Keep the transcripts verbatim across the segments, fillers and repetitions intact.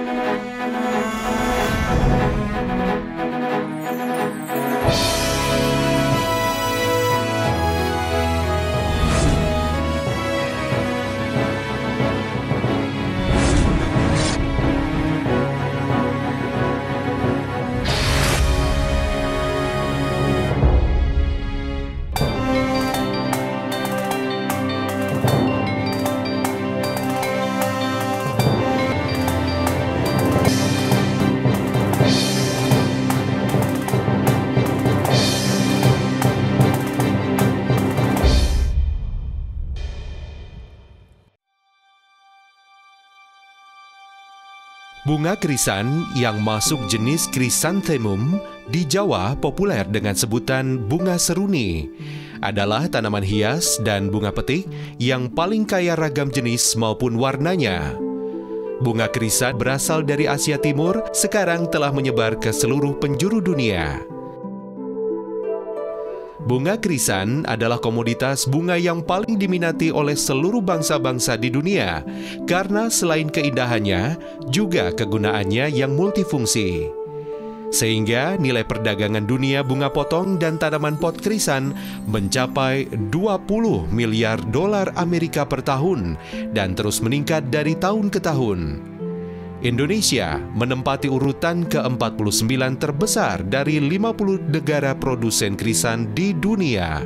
Bunga krisan yang masuk jenis Chrysanthemum di Jawa populer dengan sebutan bunga seruni adalah tanaman hias dan bunga petik yang paling kaya ragam jenis maupun warnanya. Bunga krisan berasal dari Asia Timur, sekarang telah menyebar ke seluruh penjuru dunia. Bunga krisan adalah komoditas bunga yang paling diminati oleh seluruh bangsa-bangsa di dunia karena selain keindahannya, juga kegunaannya yang multifungsi. Sehingga nilai perdagangan dunia bunga potong dan tanaman pot krisan mencapai dua puluh miliar dolar Amerika per tahun dan terus meningkat dari tahun ke tahun. Indonesia menempati urutan ke empat puluh sembilan terbesar dari lima puluh negara produsen krisan di dunia.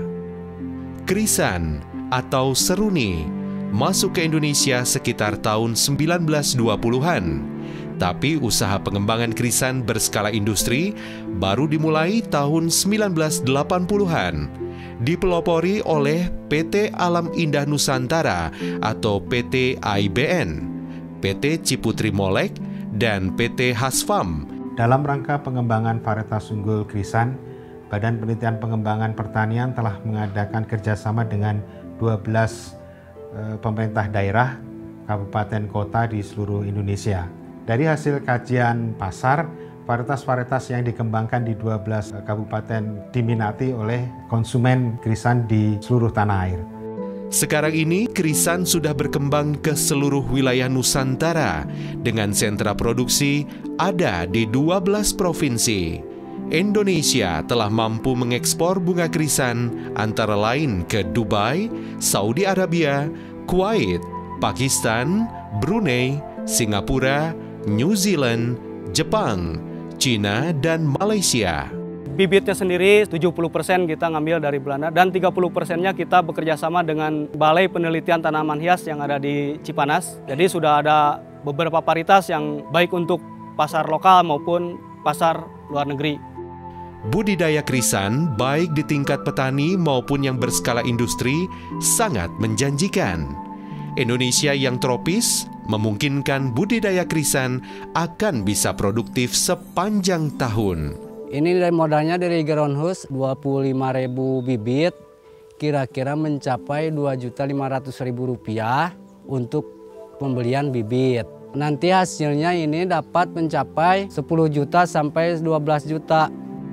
Krisan atau seruni masuk ke Indonesia sekitar tahun sembilan belas dua puluhan, tapi usaha pengembangan krisan berskala industri baru dimulai tahun sembilan belas delapan puluhan, dipelopori oleh P T Alam Indah Nusantara atau P T A I B N, P T Ciputri Molek, dan P T Hasfam. Dalam rangka pengembangan varietas unggul krisan, Badan Penelitian Pengembangan Pertanian telah mengadakan kerjasama dengan dua belas eh, pemerintah daerah, kabupaten kota di seluruh Indonesia. Dari hasil kajian pasar, varietas-varietas yang dikembangkan di dua belas kabupaten diminati oleh konsumen krisan di seluruh tanah air. Sekarang ini, krisan sudah berkembang ke seluruh wilayah Nusantara dengan sentra produksi ada di dua belas provinsi. Indonesia telah mampu mengekspor bunga krisan antara lain ke Dubai, Saudi Arabia, Kuwait, Pakistan, Brunei, Singapura, New Zealand, Jepang, China, dan Malaysia. Bibitnya sendiri tujuh puluh persen kita ngambil dari Belanda dan tiga puluh persennya kita bekerja sama dengan Balai Penelitian Tanaman Hias yang ada di Cipanas. Jadi sudah ada beberapa varietas yang baik untuk pasar lokal maupun pasar luar negeri. Budidaya krisan baik di tingkat petani maupun yang berskala industri sangat menjanjikan. Indonesia yang tropis memungkinkan budidaya krisan akan bisa produktif sepanjang tahun. Ini dari modalnya dari Groundhouse dua puluh lima ribu bibit, kira-kira mencapai dua juta lima ratus ribu rupiah untuk pembelian bibit. Nanti hasilnya ini dapat mencapai sepuluh juta sampai dua belas juta.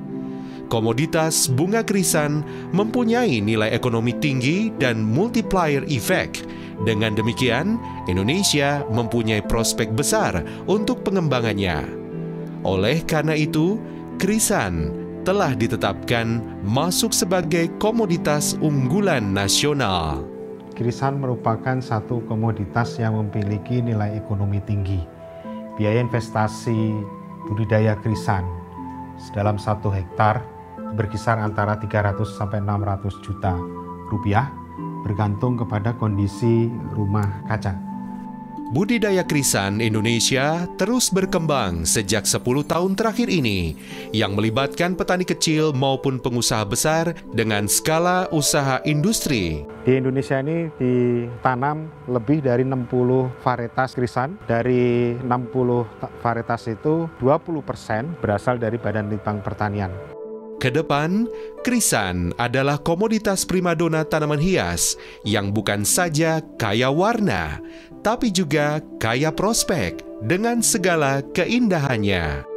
Komoditas bunga krisan mempunyai nilai ekonomi tinggi dan multiplier effect. Dengan demikian, Indonesia mempunyai prospek besar untuk pengembangannya. Oleh karena itu, krisan telah ditetapkan masuk sebagai komoditas unggulan nasional. Krisan merupakan satu komoditas yang memiliki nilai ekonomi tinggi. Biaya investasi budidaya krisan dalam satu hektar berkisar antara tiga ratus sampai enam ratus juta rupiah, bergantung kepada kondisi rumah kaca. Budidaya krisan Indonesia terus berkembang sejak sepuluh tahun terakhir ini, yang melibatkan petani kecil maupun pengusaha besar dengan skala usaha industri. Di Indonesia ini ditanam lebih dari enam puluh varietas krisan. Dari enam puluh varietas itu, dua puluh persen berasal dari Badan Litbang Pertanian. Kedepan, krisan adalah komoditas primadona tanaman hias yang bukan saja kaya warna, tapi juga kaya prospek dengan segala keindahannya.